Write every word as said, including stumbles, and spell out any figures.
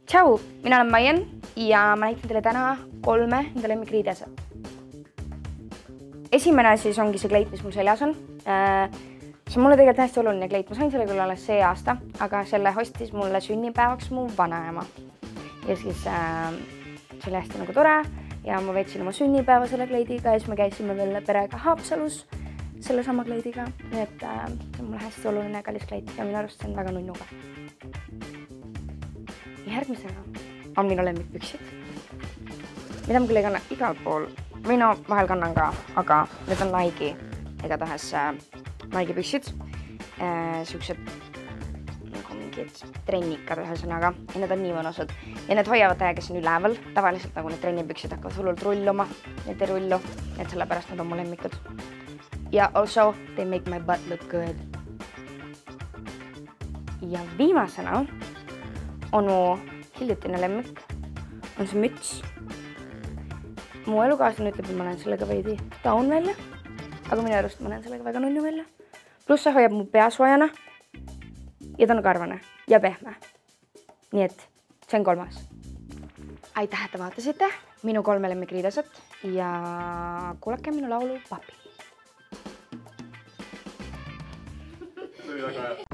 Tšau, mina olen Maian ja ma näitan teile täna kolme enda lemmikriideset. Esimene siis ongi see kleit, mis mul seljas on. See on mulle tegelikult hästi oluline kleit. Ma sain selle küll alles see aasta, aga selle ostis mulle sünnipäevaks mu vanaema. Ja siis äh, see oli hästi nagu tore ja ma veetsin oma sünnipäeva selle kleidiga ja siis me käisime veel perega Haapsalus selle sama kleidiga. Nii et äh, see on mulle hästi oluline kallis kleit ja minu arust see on väga nunnuga. Järgmisena on minu lemmikpüksid, mida ma küll ei kanna igal pool. Või no vahel kannan ka, aga need on Nike, igatahes äh, Nike püksid. Äh, Siuksed nagu mingid trennikad ühesõnaga ja need on nii mõnusad. Ja need hoiavad täiega siin üleval. Tavaliselt nagu need trennipüksid hakkavad hullult rulluma. Need ei rullu, et sellepärast nad on mu lemmikud. Ja also, they make my butt look good. Ja viimasena on mu hiljutine lemmik, on see müts. Mu elukaaslane ütleb, et ma näen sellega veidi taun välja, aga minu arust ma näen sellega väga nunnu välja. Pluss see hoiab mu pea soojana ja ta on karvane ja pehme. Nii et see on kolmas. Aitäh, et te vaatasite minu kolme lemmikriideset ja kuulake minu laulu Papi.